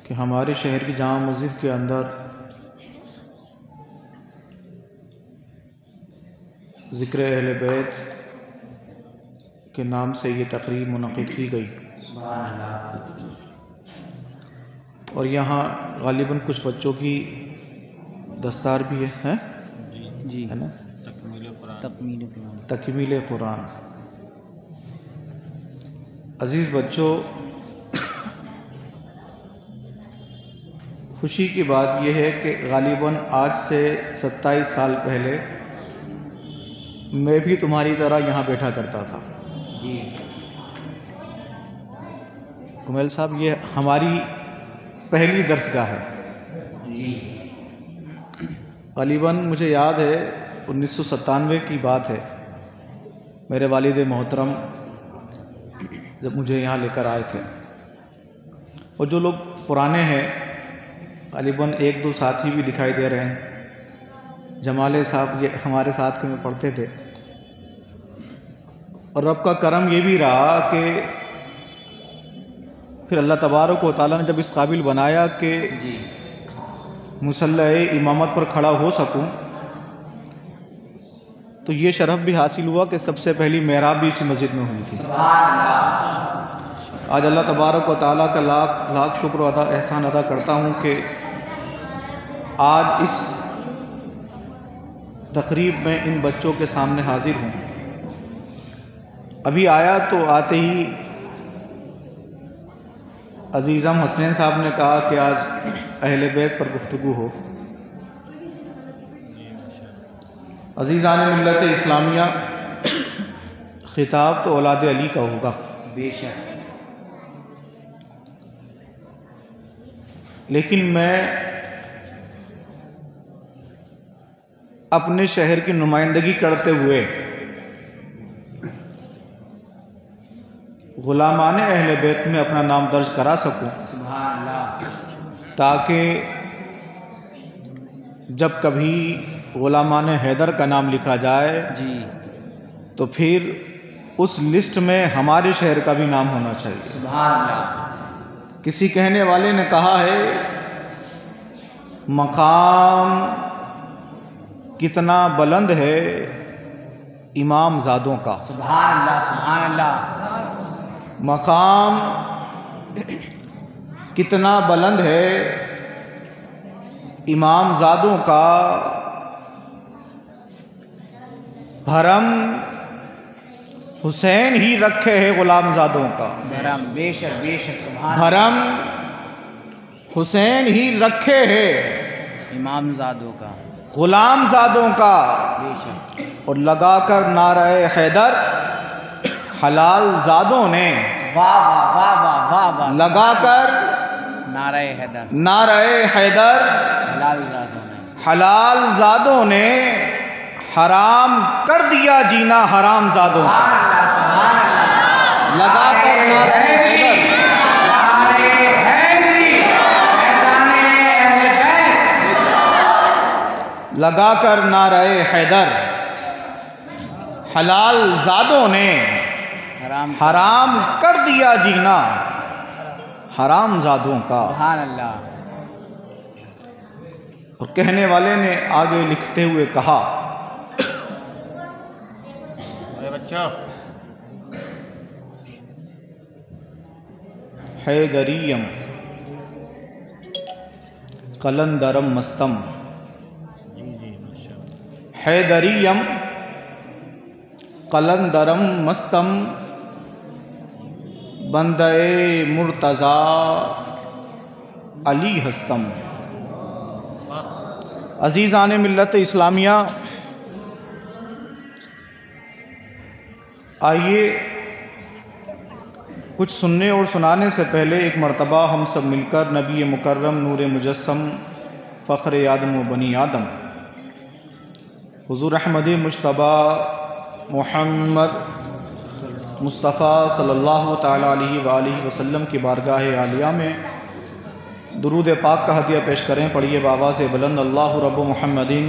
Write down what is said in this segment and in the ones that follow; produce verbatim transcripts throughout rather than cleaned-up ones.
कि हमारे शहर की जामा मस्जिद के अंदर ज़िक्र अहले बैत के नाम से ये तकरीब मुनक़िद की गई और यहाँ ग़ालिबन कुछ बच्चों की दस्तार भी है, है? जी है ना? तकमील कुरान तकमील कुरान। अज़ीज़ बच्चों, खुशी की बात यह है कि ग़ालिबन आज से सत्ताईस साल पहले मैं भी तुम्हारी तरह यहाँ बैठा करता था। जी कुमैल साहब, ये हमारी पहली दर्सगाह है। जी ग़ालिबन मुझे याद है उन्नीस सौ सत्तानवे की बात है, मेरे वालिद मोहतरम जब मुझे यहाँ लेकर आए थे। और जो लोग पुराने हैं, ग़ालिबन एक दो साथी भी दिखाई दे रहे हैं। जमाले साहब ये हमारे साथ में पढ़ते थे और रब का करम ये भी रहा कि फिर अल्लाह तबारक व तआला ने जब इस काबिल बनाया कि जी मुसल्ले इमामत पर खड़ा हो सकूं, तो ये शरफ़ भी हासिल हुआ कि सबसे पहली मेहराब भी इसी मस्जिद में हुई थी। आज अल्लाह तबारक व तआला का लाख लाख शुक्र अदा एहसान अदा करता हूँ कि आज इस तकरीब में इन बच्चों के सामने हाजिर हूँ। अभी आया तो आते ही अज़ीज़म हसनैन साहब ने कहा कि आज अहले बैत पर गुफ्तगू हो। अज़ीज़ान मिल्लत इस्लामिया, खिताब तो औलाद अली का होगा बेशक, लेकिन मैं अपने शहर की नुमाइंदगी करते हुए ग़ुलामान अहले बैत में अपना नाम दर्ज करा सकूं, सुभान अल्लाह, ताकि जब कभी ग़ुलामान हैदर का नाम लिखा जाए जी तो फिर उस लिस्ट में हमारे शहर का भी नाम होना चाहिए। सुभान अल्लाह। किसी कहने वाले ने कहा है, मकाम कितना बुलंद है इमाम ज़ादों का। सुभान अल्लाह, सुभान अल्लाह। मकाम कितना बुलंद है इमाम ज़ादों का, भरम हुसैन ही रखे है ग़ुलाम ज़ादों का। भरम बेशक बेशक, सुभान भरम हुसैन ही रखे है इमाम ज़ादों का, ग़ुलाम ज़ादों का। बेशक। और लगाकर नारे हैदर हलाल ज़ादों ने, वाह वाह वाह वाह वाह वाह, लगाकर नारे हैदर नारे हैदर हलाल ज़ादों ने, हलाल ज़ादों ने हराम कर दिया जीना हराम ज़ादों का। लगाकर नारे हैदर, लगाकर नारे हैदर हलाल ज़ादों ने हराम हराम कर दिया जीना हराम ज़ादों का। सुभान अल्लाह। और कहने वाले ने आगे लिखते हुए कहा, अरे बच्चों, हैदरियम कलंदरम मस्तम, हैदरियम कलंदरम मस्तम, बंदे मुर्तज़ा अली हस्तम। अज़ीज़ान मिल्लत इस्लामिया, आइए कुछ सुनने और सुनाने से पहले एक मर्तबा हम सब मिलकर नबी मुकर्रम नूर मुजस्सम फ़ख्र आदम व बनी आदम हुज़ूर अहमद मुज्तबा मुहम्मद मुस्तफ़ा सल्लल्लाहु तआला अलैहि व आलिहि वसल्लम की बारगाह आलिया में दुरूद पाक का हदिया पेश करें। पढ़िए बाबा से बुलंद, अल्लाहु रब्बु मुहम्मदिन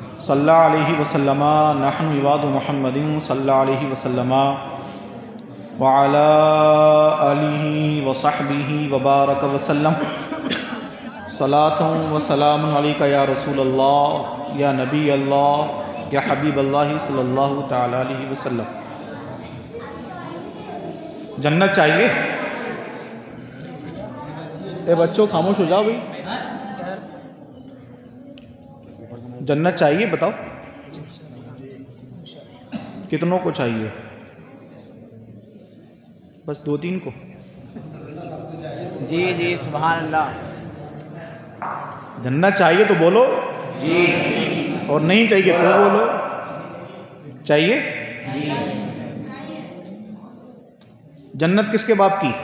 सल्लल्लाहु अलैहि वसल्लम, नहनु इबादु मुहम्मदिन सल्लल्लाहु अलैहि वसल्लम। व अला आलिहि व सहबिहि व बारक वसल्लम। सलातुं व सलामुन अलैका या रसूल अल्लाह या नबी अल्लाह या हबीब अल्लाह सल्लल्लाहु तआला अलैहि वसल्लम। जन्नत चाहिए? ए बच्चों खामोश हो जाओ भाई। जन्नत चाहिए बताओ, कितनों को चाहिए? बस दो तीन को? जी जी सुभान अल्लाह। जन्नत चाहिए तो बोलो जी, और नहीं चाहिए तो बोलो। चाहिए? जी। जन्नत किसके बाप की?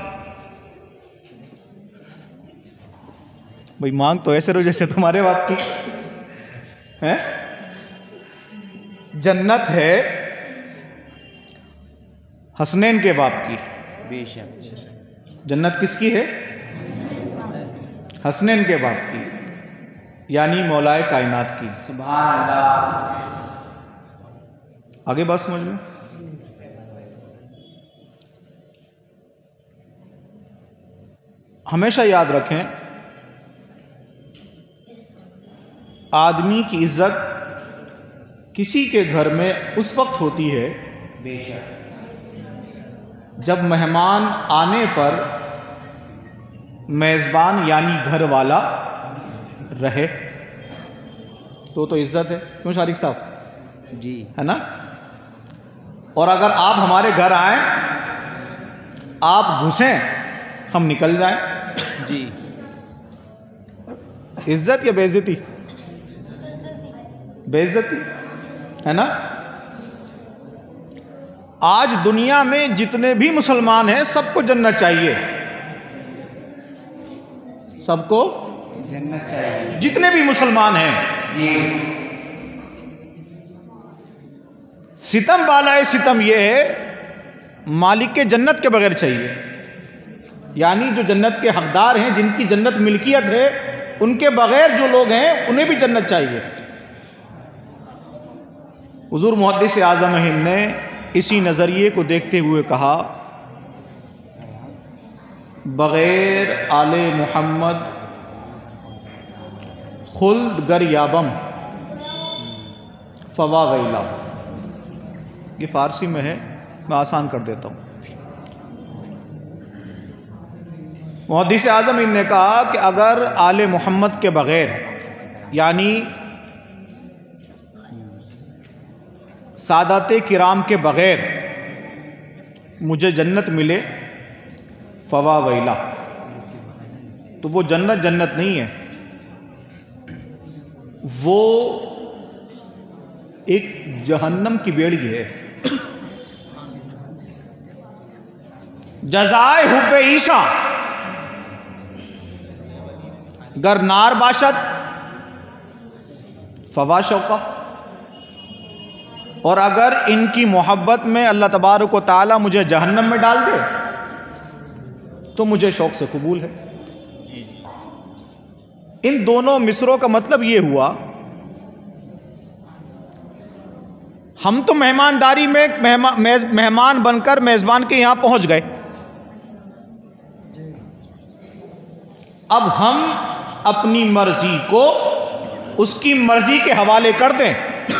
भाई मांग तो ऐसे रहो जैसे तुम्हारे बाप की है। जन्नत है हसनैन के बाप की। बेशक। जन्नत किसकी है? हसनैन के बाप की, यानी मौलाए कायनात की। सुभान अल्लाह। आगे बात समझ में? हमेशा याद रखें, आदमी की इज्जत किसी के घर में उस वक्त होती है बेशक जब मेहमान आने पर मेज़बान यानी घर वाला रहे, तो तो इज्जत है। क्यों शारिक साहब? जी। है ना? और अगर आप हमारे घर आए, आप घुसें, हम निकल जाएं, जी। इज्जत या बेइज्जती? बेइज्जती है ना? आज दुनिया में जितने भी मुसलमान हैं सबको जन्नत चाहिए, सबको जन्नत चाहिए। जितने भी मुसलमान हैं। जी। सितम वाला सितम यह है, मालिक के जन्नत के बगैर चाहिए, यानी जो जन्नत के हकदार हैं, जिनकी जन्नत मिल्कियत है, उनके बगैर जो लोग हैं उन्हें भी जन्नत चाहिए। हुजूर मुहद्दिस आज़म हिंद ने इसी नज़रिए को देखते हुए कहा, बग़ैर आले मोहम्मद खुल्द गर याबम फवा गैला। ये फ़ारसी में है, मैं आसान कर देता हूँ। मुहद्दिस आज़म हिंद ने कहा कि अगर आले मोहम्मद के बग़ैर, यानी सादाते किराम के बग़ैर मुझे जन्नत मिले, फवा वैला, तो वो जन्नत जन्नत नहीं है, वो एक जहन्नम की बेड़ी है। जज़ाए हुब्बे ईशा गर नार बाशत फवा शौका। और अगर इनकी मोहब्बत में अल्लाह तबारक व तआला मुझे जहन्नम में डाल दे तो मुझे शौक से कबूल है। इन दोनों मिसरों का मतलब ये हुआ, हम तो मेहमानदारी में मेहमा, मेज, मेहमान बनकर मेज़बान के यहाँ पहुँच गए, अब हम अपनी मर्जी को उसकी मर्जी के हवाले कर दें,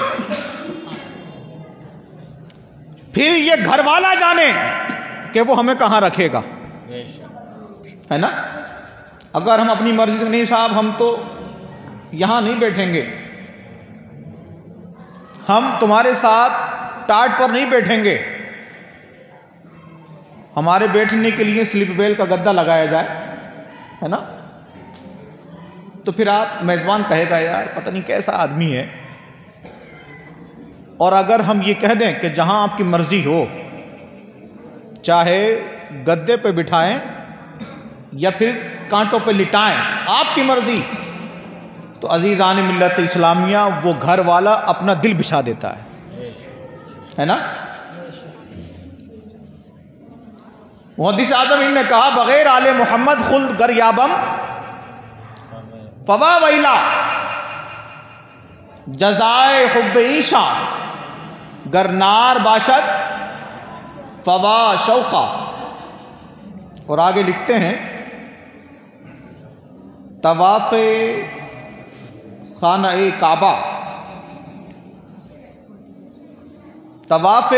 फिर ये घर वाला जाने कि वो हमें कहाँ रखेगा, है ना? अगर हम अपनी मर्जी से, नहीं साहब हम तो यहाँ नहीं बैठेंगे, हम तुम्हारे साथ टाट पर नहीं बैठेंगे, हमारे बैठने के लिए स्लिप वेल का गद्दा लगाया जाए, है ना? तो फिर आप मेज़बान कहेगा यार पता नहीं कैसा आदमी है। और अगर हम ये कह दें कि जहां आपकी मर्जी हो, चाहे गद्दे पे बिठाएं या फिर कांटों पे लिटाएं, आपकी मर्जी, तो अजीज़ान मिल्लत इस्लामिया वो घर वाला अपना दिल बिछा देता है, है ना? मुहद्दिस आज़म ने कहा, बग़ैर आले मोहम्मद खुल्द गर याबम फवा वैला जज़ाए हुब्बे ईशा गर नार बाशत फवा शौक़ा। और आगे लिखते हैं तवाफ़ खाना-ए काबा, तवाफ़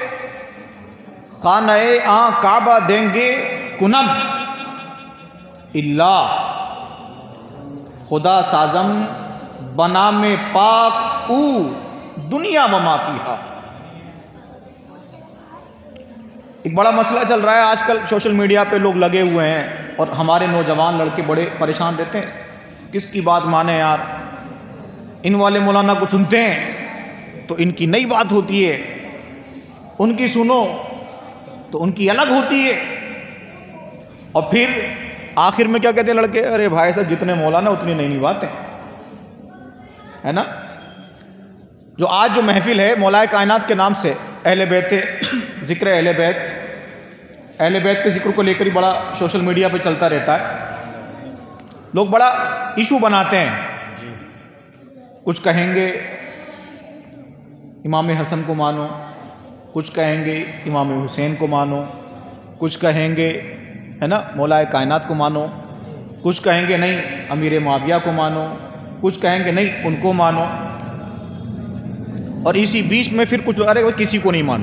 खाना-ए आ काबा देंगे कुनम इल्ला खुदा साजम बना में पाक ऊ दुनिया व माफिहा। एक बड़ा मसला चल रहा है आजकल सोशल मीडिया पे, लोग लगे हुए हैं और हमारे नौजवान लड़के बड़े परेशान रहते हैं। किसकी बात माने यार, इन वाले मौलाना को सुनते हैं तो इनकी नई बात होती है, उनकी सुनो तो उनकी अलग होती है। और फिर आखिर में क्या कहते हैं लड़के, अरे भाई साहब जितने मौलाना उतनी नई नई बातें, है ना। जो आज जो महफिल है मौलाए कायनात के नाम से, अहले बैत, जिक्र अहले बैत, अहले बैत के जिक्र को लेकर ही बड़ा सोशल मीडिया पे चलता रहता है। लोग बड़ा इशू बनाते हैं, कुछ कहेंगे इमाम हसन को मानो, कुछ कहेंगे इमाम हुसैन को मानो, कुछ कहेंगे है ना मौलाए कायनात को मानो, कुछ कहेंगे नहीं अमीर मुआविया को मानो, कुछ कहेंगे नहीं उनको मानो। और इसी बीच में फिर कुछ अरे किसी को नहीं मानो।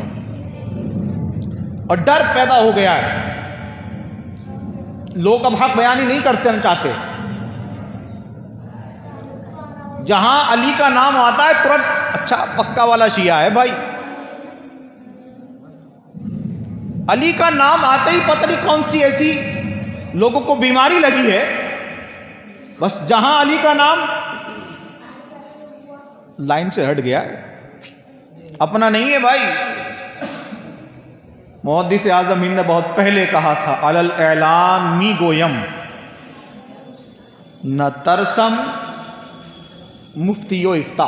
और डर पैदा हो गया है, लोग अब हक बयानी नहीं करते चाहते। जहां अली का नाम आता है तुरंत अच्छा पक्का वाला शिया है भाई। अली का नाम आते ही पता नहीं कौन सी ऐसी लोगों को बीमारी लगी है, बस जहां अली का नाम लाइन से हट गया है, अपना नहीं है भाई। मुहद्दिस आज़म ने बहुत पहले कहा था, अलल ऐलान मी गोयम न तरसम मुफ्तियो इफ्ता।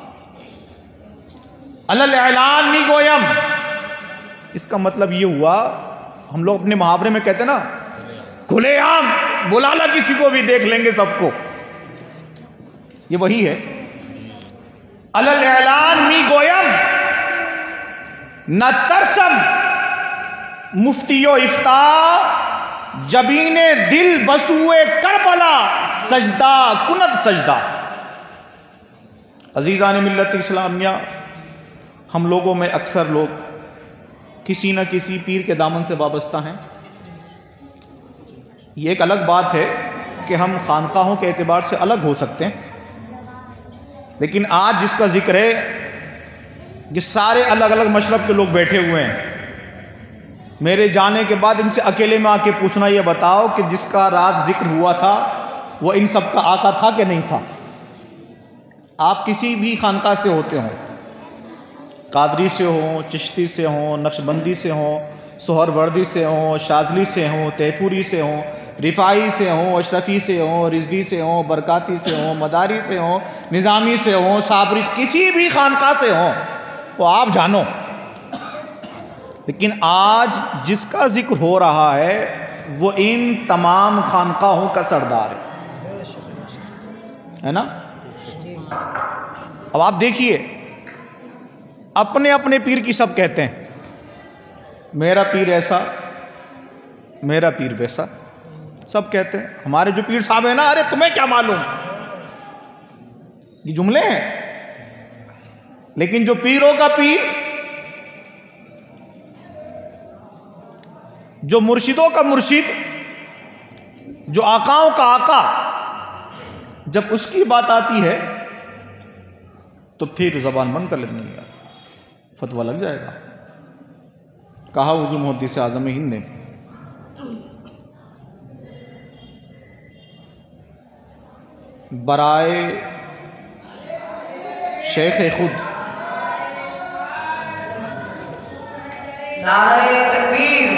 अलल ऐलान मी गोयम, इसका मतलब ये हुआ, हम लोग अपने मुहावरे में कहते ना खुलेआम बुला ला किसी को भी, देख लेंगे सबको, ये वही है। अलल ऐलान मी गोयम न तरसम मुफ्तियो इफ्ता, जबीने दिल बसुए करबला सजदा कुनत सजदा। अजीज़ान मिल्लत इस्लामिया, हम लोगों में अक्सर लोग किसी न किसी पीर के दामन से वाबस्ता हैं। ये एक अलग बात है कि हम खानकाहों के एतबार से अलग हो सकते हैं, लेकिन आज जिसका जिक्र है, ये सारे अलग अलग मशरब के लोग बैठे हुए हैं। मेरे जाने के बाद इनसे अकेले में आके पूछना, ये बताओ कि जिसका रात जिक्र हुआ था वो इन सब का आका था कि नहीं था। आप किसी भी खानका से होते हो, कादरी से हो, चिश्ती से हो, नक्शबंदी से हो, सोहरवर्दी से हो, शाजली से हो, तैफूरी से हो, रिफाई से हो, अशरफी से हो, रिजवी से हो, बरकाती से हो, मदारी से हो, निज़ामी से हो, साबरी, किसी भी खानका से हो वो आप जानो। लेकिन आज जिसका जिक्र हो रहा है वो इन तमाम खानकाहों का सरदार है, है ना। अब आप देखिए, अपने अपने पीर की सब कहते हैं, मेरा पीर ऐसा, मेरा पीर वैसा, सब कहते हैं। हमारे जो पीर साहब है ना, अरे तुम्हें क्या मालूम, ये जुमले हैं। लेकिन जो पीरों का पीर, जो मुर्शिदों का मुर्शिद, जो आकाओं का आका, जब उसकी बात आती है तो फिर जबान बंद कर लेनी है, फतवा लग जाएगा। कहा हुजूर मुहद्दिस आज़म हिंद ने, बराए शेख खुद नारे तकबीर,